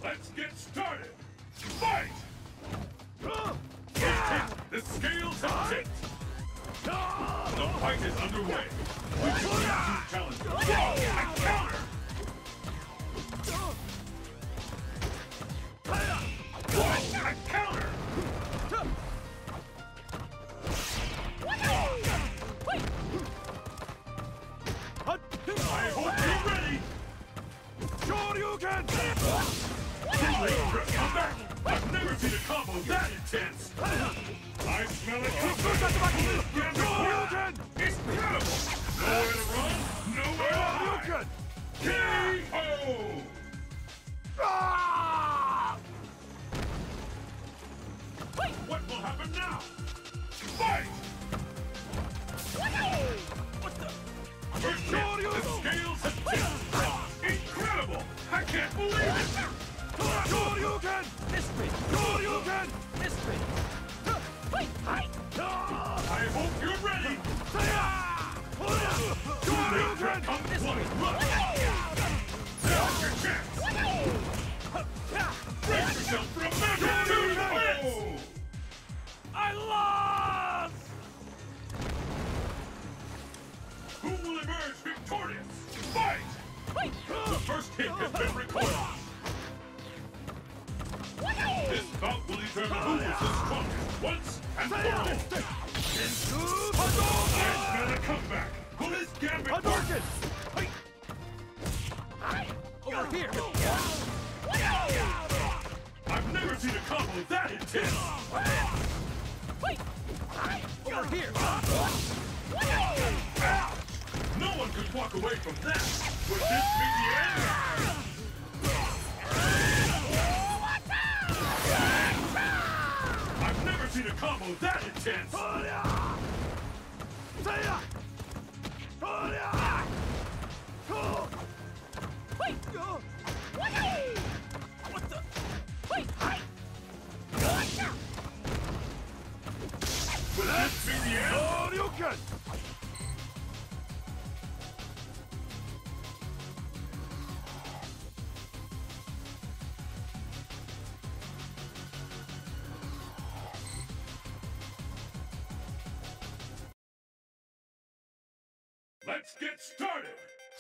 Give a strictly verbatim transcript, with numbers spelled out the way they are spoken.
Let's get started! Fight! The scales have tipped! The fight is underway! Which one of you challenges? I counter! Whoa! I counter! I hope you're ready! Shoryuken! Come back! I've never seen a combo that intense! I smell it coming! Shoryuken! It's incredible! Nowhere to run, nowhere to hide! K O! What will happen now? Fight! What the? First hit, the scales have tipped! Incredible! I can't believe it! Shoryuken! Mystery! Shoryuken! Mystery! I hope you're ready! Shoryuken! Mystery! Now's your chance! Brace yourself for a massive two oh! I lost! Who will emerge victorious? Fight! The first hit has been recorded! This bout will determine who is the strongest once and for all! I smell a comeback! Will this gambit work? Over here! I've never seen a combo that intense! Over here! Ouch! No one could walk away from that! Would this be the end? I've never seen a combo that intense! What the? Will this be the end? Let's get started!